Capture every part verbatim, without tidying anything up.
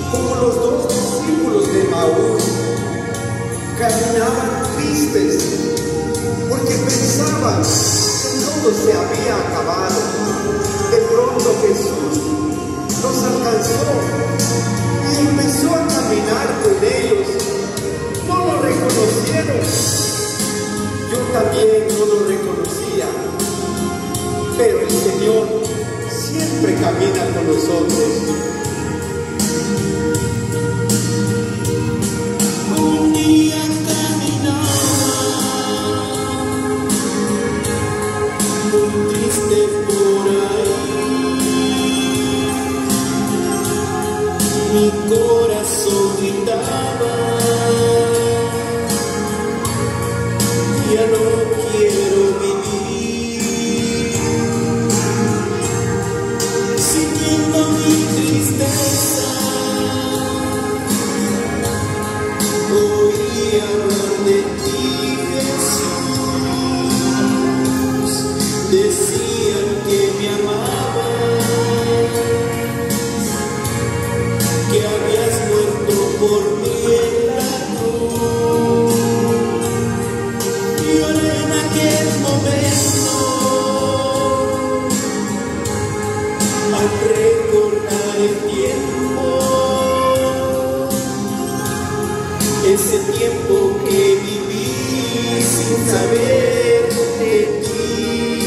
como los dos discípulos de Maús, caminaban tristes porque pensaban que todo se había acabado. De pronto Jesús los alcanzó y empezó a caminar con ellos. No lo reconocieron. Yo también no lo reconocía, pero el Señor siempre camina con nosotros. Un día caminaba muy triste por ahí, mi corazón gritaba: ya no quiero vivir, sintiendo mi tristeza. Oí hablar de ti, Jesús, decían que me amabas, que habías muerto por mí en la cruz. Lloré en aquel momento al recordar el tiempo, ese tiempo que viví sin saber de ti.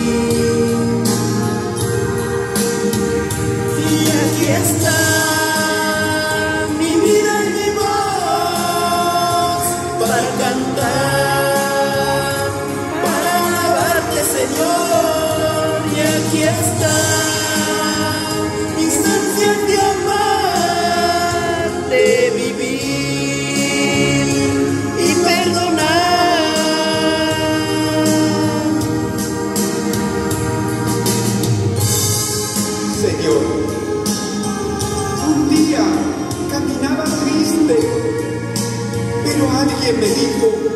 Y aquí está mi vida y mi voz para cantar, para alabarte, Señor. Y aquí está mis ansias de amar, de vivir y perdonar. Señor, un día caminaba triste, pero alguien me dijo: